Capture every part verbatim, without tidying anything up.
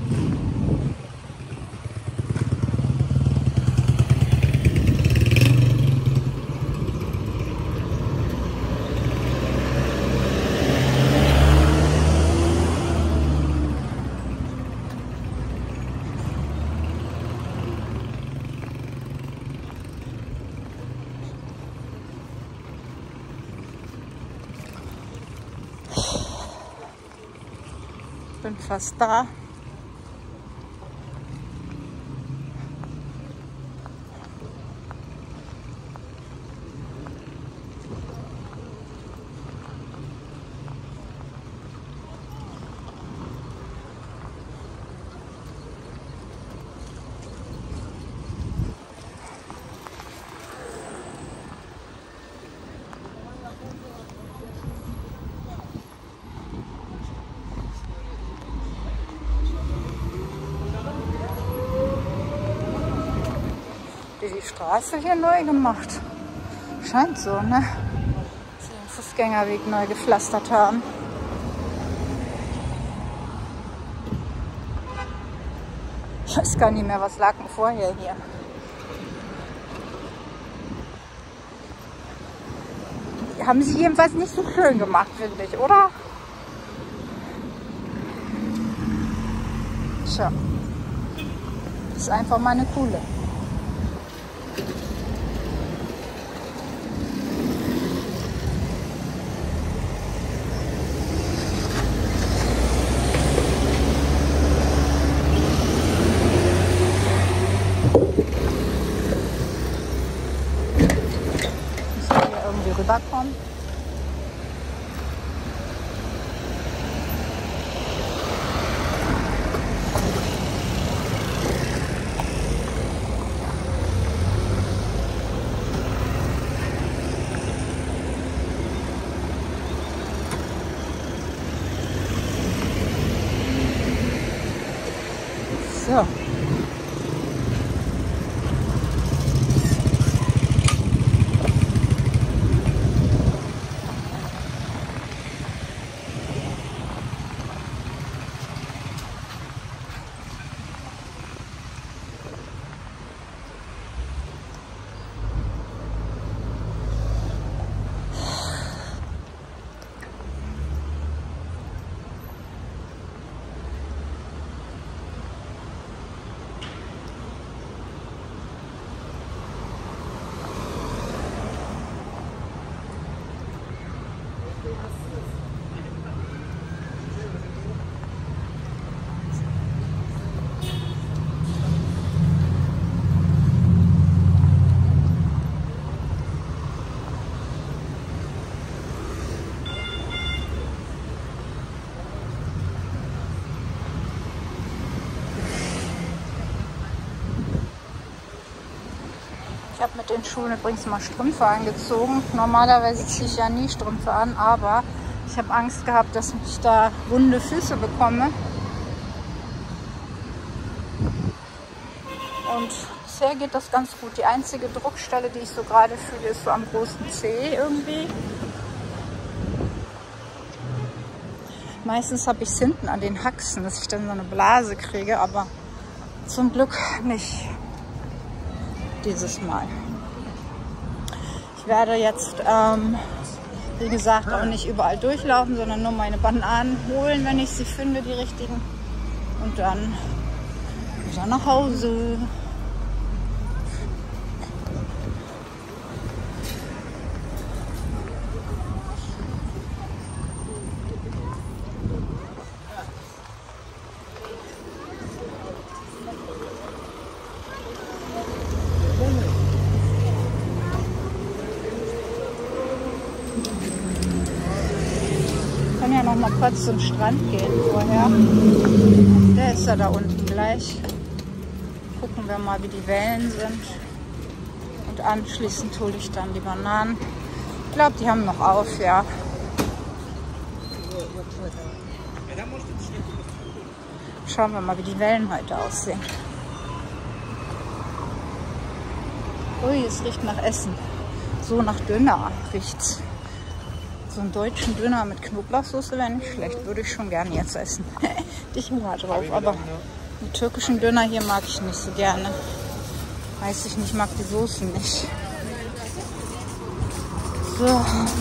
Bin fast da. Die Straße hier neu gemacht. Scheint so, ne? Dass sie den Fußgängerweg neu gepflastert haben. Ich weiß gar nicht mehr, was lag denn vorher hier. Die haben sie jedenfalls nicht so schön gemacht, finde ich, oder? Tja. Das ist einfach mal eine coole. Rüberkommen. So. Ich habe mit den Schuhen übrigens mal Strümpfe angezogen. Normalerweise ziehe ich ja nie Strümpfe an, aber ich habe Angst gehabt, dass ich da wunde Füße bekomme. Und bisher geht das ganz gut. Die einzige Druckstelle, die ich so gerade fühle, ist so am großen Zeh irgendwie. Meistens habe ich es hinten an den Haxen, dass ich dann so eine Blase kriege, aber zum Glück nicht dieses Mal. Ich werde jetzt, ähm, wie gesagt, auch nicht überall durchlaufen, sondern nur meine Bananen holen, wenn ich sie finde, die richtigen. Und dann wieder nach Hause. Ich kann ja noch mal kurz zum Strand gehen vorher. Der ist ja da unten gleich. Gucken wir mal, wie die Wellen sind. Und anschließend hole ich dann die Bananen. Ich glaube, die haben noch auf, ja. Schauen wir mal, wie die Wellen heute aussehen. Ui, es riecht nach Essen. So nach Döner riecht's. So einen deutschen Döner mit Knoblauchsoße wäre nicht schlecht. Würde ich schon gerne jetzt essen. Ich Hunger drauf, aber den türkischen Döner hier mag ich nicht so gerne. Weiß ich nicht, mag die Soße nicht. So.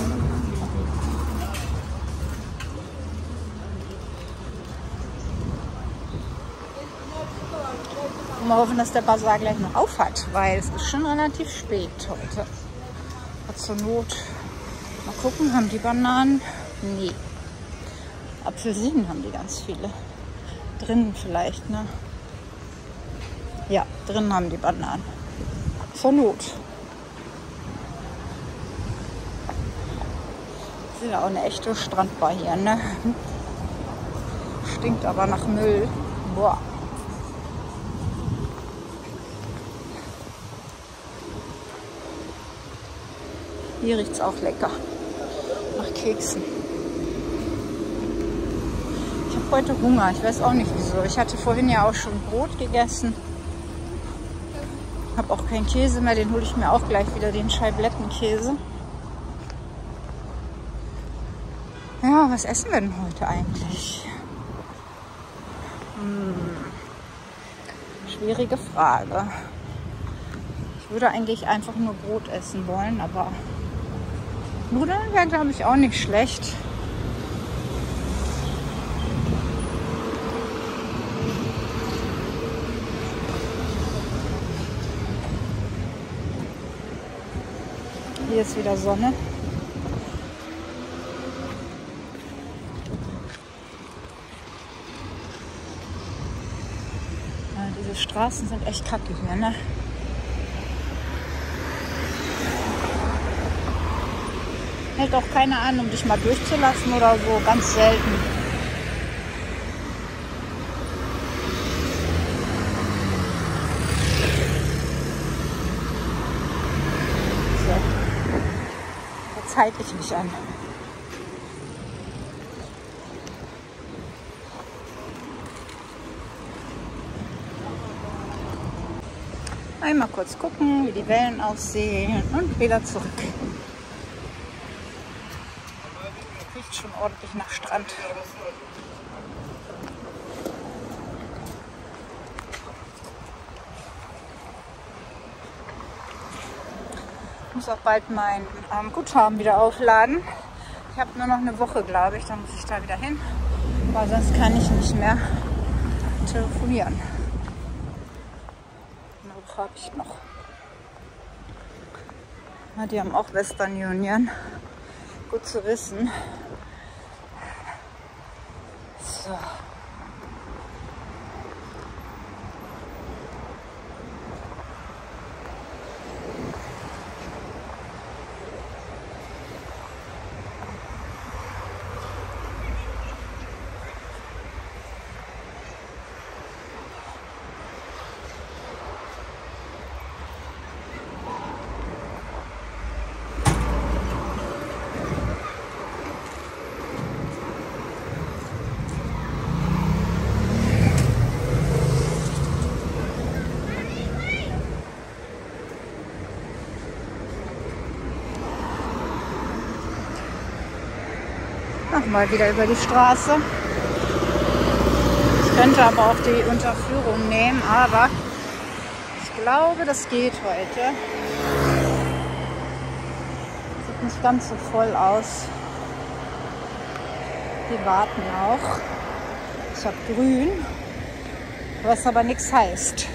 Mal hoffen, dass der Basar gleich noch auf hat, weil es ist schon relativ spät heute. Aber zur Not. Mal gucken, haben die Bananen? Nee. Apfelsinen haben die ganz viele. Drinnen vielleicht, ne? Ja, drinnen haben die Bananen. Zur Not. Das ist ja auch eine echte Strandbar hier, ne? Stinkt aber nach Müll. Boah. Hier riecht es auch lecker. Nach Keksen. Ich habe heute Hunger. Ich weiß auch nicht wieso. Ich hatte vorhin ja auch schon Brot gegessen. Habe auch keinen Käse mehr. Den hole ich mir auch gleich wieder, den Scheiblettenkäse. Ja, was essen wir denn heute eigentlich? Hm. Schwierige Frage. Ich würde eigentlich einfach nur Brot essen wollen, aber Nudeln wären, glaube ich, auch nicht schlecht. Hier ist wieder Sonne. Ja, diese Straßen sind echt kacke hier, ne? Hält auch keiner an, um dich mal durchzulassen oder so, ganz selten. So. Jetzt halte ich mich an. Einmal kurz gucken, wie die Wellen aussehen und wieder zurück. Riecht schon ordentlich nach Strand. Ich muss auch bald mein ähm, Guthaben wieder aufladen. Ich habe nur noch eine Woche, glaube ich, dann muss ich da wieder hin. Aber sonst kann ich nicht mehr telefonieren. Eine Woche habe ich noch. Ja, die haben auch Western Union. Gut zu wissen. So. Mal wieder über die Straße. Ich könnte aber auch die Unterführung nehmen, aber ich glaube, das geht heute. Sieht nicht ganz so voll aus. Die warten auch. Ich habe grün, was aber nichts heißt.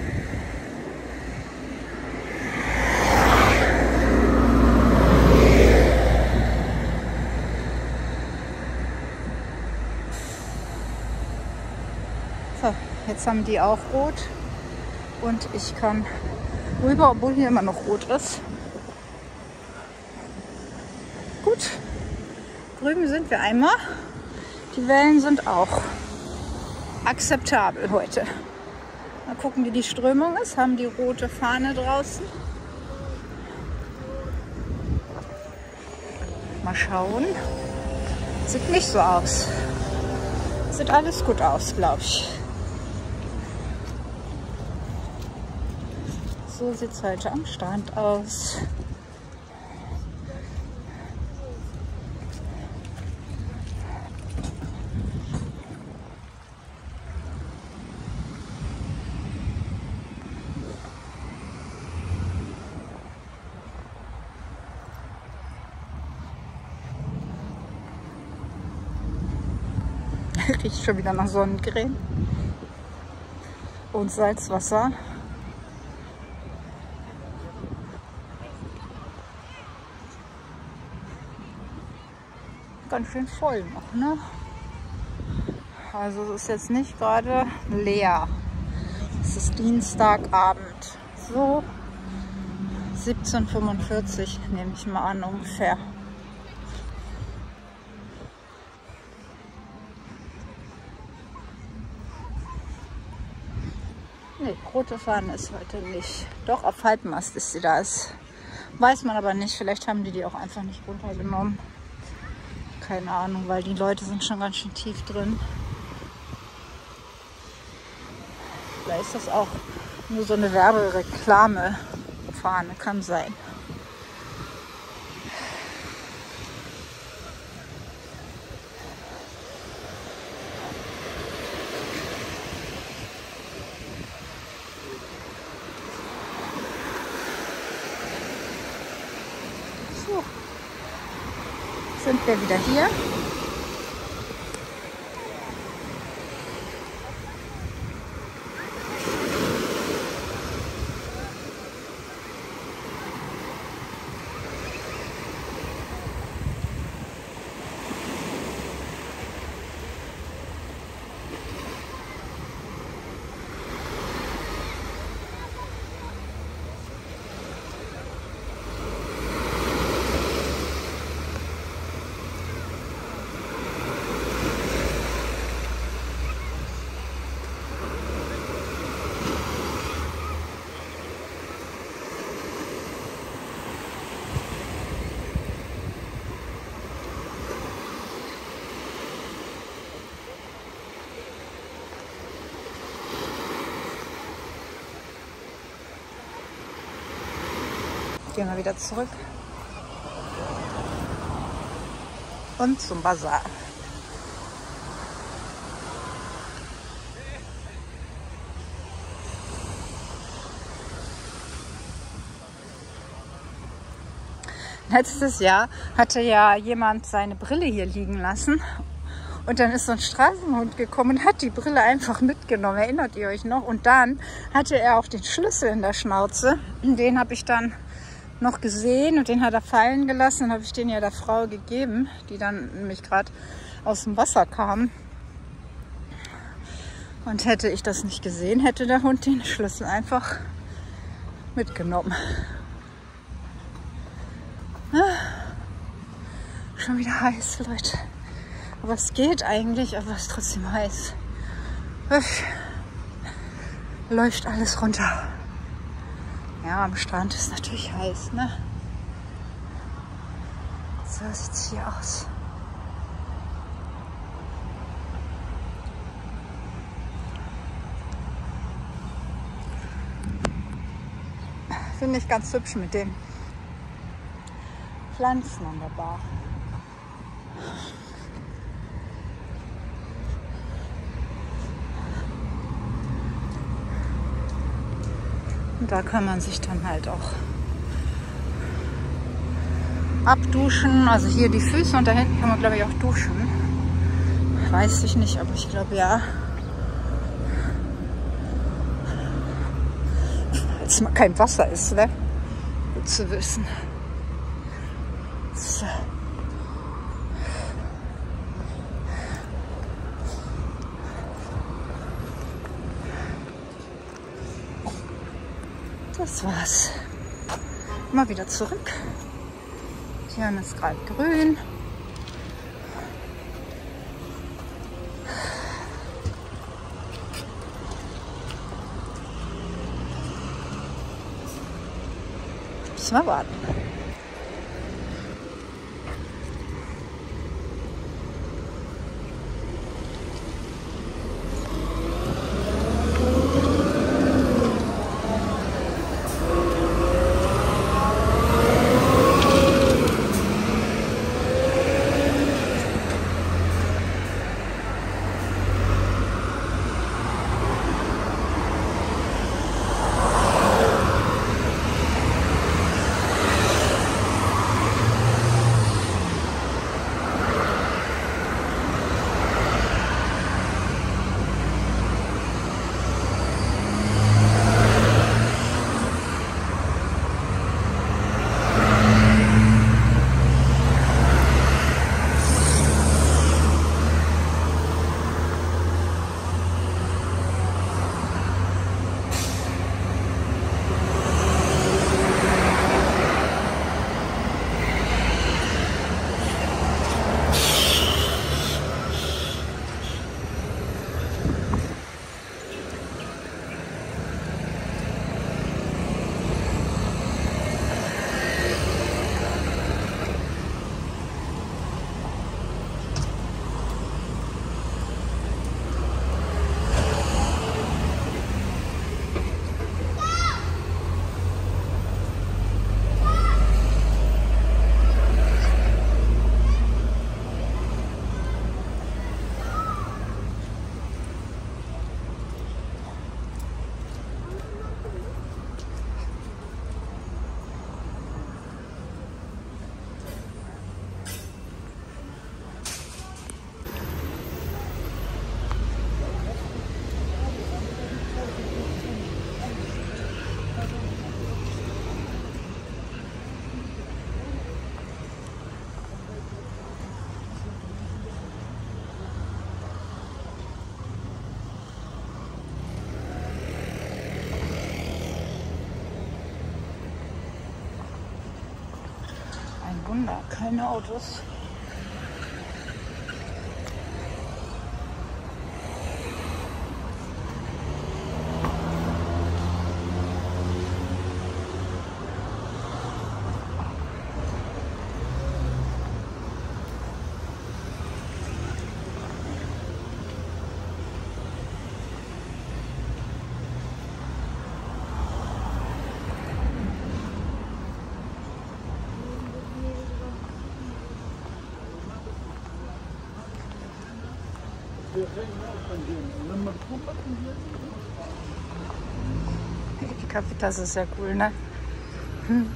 Jetzt haben die auch rot und ich kann rüber, obwohl hier immer noch rot ist. Gut, drüben sind wir einmal. Die Wellen sind auch akzeptabel heute. Mal gucken, wie die Strömung ist. Haben die rote Fahne draußen. Mal schauen. Sieht nicht so aus. Sieht alles gut aus, glaube ich. So sieht es heute am Strand aus. Riecht schon wieder nach Sonnencreme und Salzwasser. Ganz schön voll noch, ne? Also es ist jetzt nicht gerade leer. Es ist Dienstagabend. So siebzehn Uhr fünfundvierzig nehme ich mal an ungefähr. Nee, rote Fahne ist heute nicht. Doch, auf Halbmast ist sie da. Ist, weiß man aber nicht. Vielleicht haben die die auch einfach nicht runtergenommen. Keine Ahnung, weil die Leute sind schon ganz schön tief drin. Vielleicht ist das auch nur so eine Werbereklame-Fahne. Kann sein. So. Sind wir wieder hier. Gehen wir wieder zurück und zum Bazar. Letztes Jahr hatte ja jemand seine Brille hier liegen lassen und dann ist so ein Straßenhund gekommen und hat die Brille einfach mitgenommen. Erinnert ihr euch noch? Und dann hatte er auch den Schlüssel in der Schnauze. Den habe ich dann noch gesehen und den hat er fallen gelassen. Dann habe ich den ja der Frau gegeben, die dann nämlich gerade aus dem Wasser kam. Und hätte ich das nicht gesehen, hätte der Hund den Schlüssel einfach mitgenommen. Ah, schon wieder heiß, Leute. Aber es geht eigentlich, aber es ist trotzdem heiß. Uff. Läuft alles runter. Ja, am Strand ist natürlich heiß, ne? So sieht es hier aus. Finde ich ganz hübsch mit den Pflanzen an der Bar. Und da kann man sich dann halt auch abduschen. Also hier die Füße und da hinten kann man, glaube ich, auch duschen. Weiß ich nicht, aber ich glaube ja. Als mal kein Wasser ist, ne? Gut zu wissen. So. Das war's. Mal wieder zurück. Hier ist gerade grün. Müssen wir warten. Wunder, keine Autos. Die Kaffeetasse ist ja cool, ne? Hm.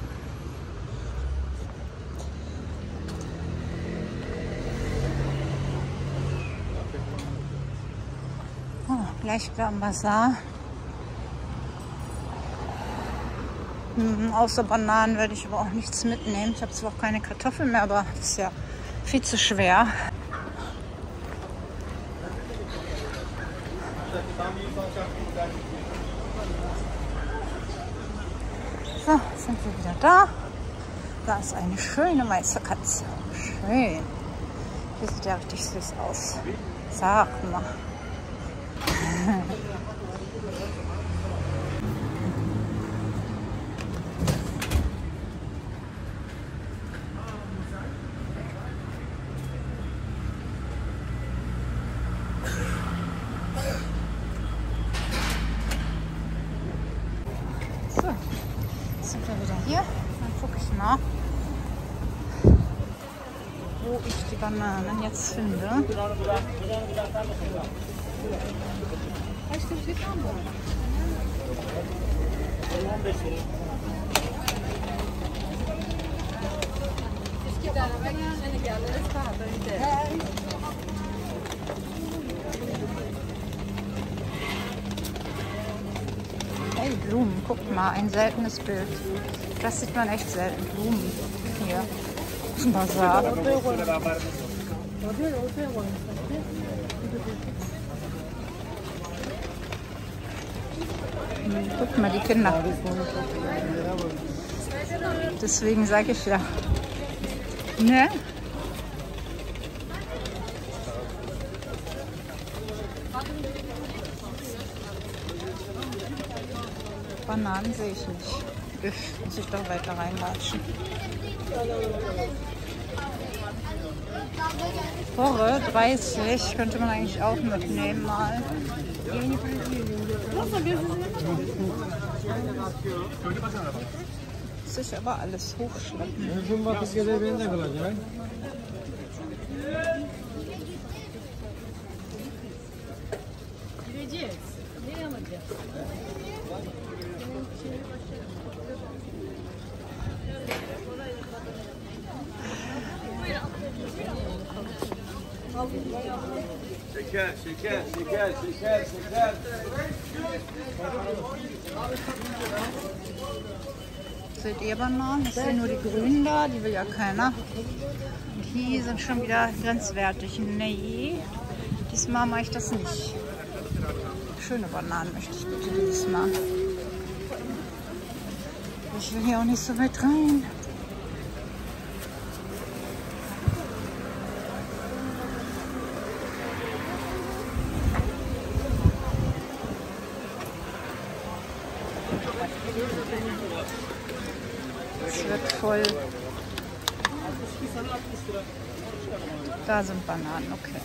Oh, gleich wieder am Bazar. Hm, außer Bananen werde ich aber auch nichts mitnehmen. Ich habe zwar auch keine Kartoffeln mehr, aber das ist ja viel zu schwer. So, sind wir wieder da. Da ist eine schöne weiße Katze. Schön. Die sieht ja richtig süß aus. Sag mal. Sind wir wieder hier. Dann gucke ich mal, wo ich die Bananen jetzt finde. Hey, Blumen, guck mal, ein seltenes Bild. Das sieht man echt selten. Blumen hier im Bazar. Hm, guck mal, die Kinder. Deswegen sage ich ja. Ne? Bananen sehe ich nicht. Üff, muss ich doch weiter reinlatschen. Porre, dreißig, könnte man eigentlich auch mitnehmen mal. Sich aber alles hochschleppen. Şeker, şeker, şeker, şeker, şeker. Seht ihr Bananen? Ich sehe nur die grünen da, die will ja keiner. Und die sind schon wieder grenzwertig. Nee, diesmal mache ich das nicht. Schöne Bananen möchte ich bitte dieses Mal. Ich will hier auch nicht so weit rein. Es wird voll. Da sind Bananen, okay.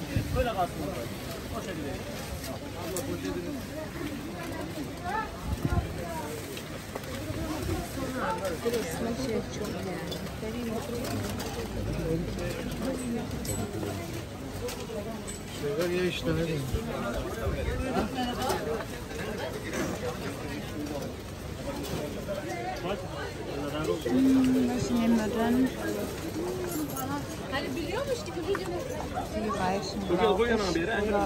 Hm, was nehmen wir denn? Die reichen, glaube ich.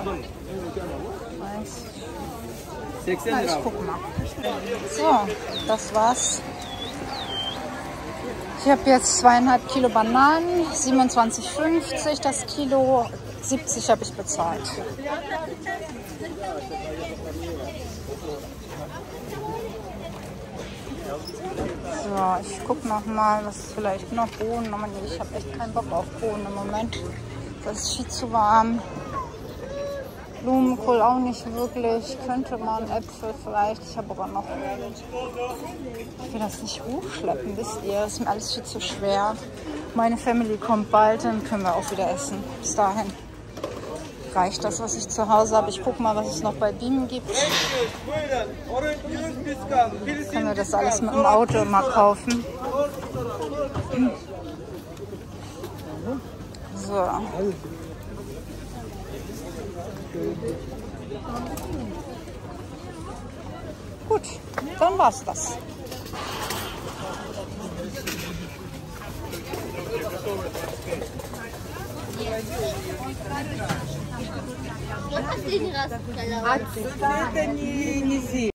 Weiß. Na, ich guck mal. So, das war's. Ich habe jetzt zweieinhalb Kilo Bananen, siebenundzwanzig fünfzig das Kilo, siebzig habe ich bezahlt. So, So, ich gucke noch mal, was ist vielleicht noch Bohnen. Aber nee, ich habe echt keinen Bock auf Bohnen im Moment. Das ist viel zu warm. Blumenkohl auch nicht wirklich. Könnte man Äpfel vielleicht. Ich habe aber noch... Ich will das nicht hochschleppen, wisst ihr? Das ist mir alles viel zu schwer. Meine Family kommt bald, dann können wir auch wieder essen. Bis dahin reicht das, was ich zu Hause habe. Ich gucke mal, was es noch bei Beam gibt. Können wir das alles mit dem Auto mal kaufen. So. Gut, dann war's das. Вот последний раз.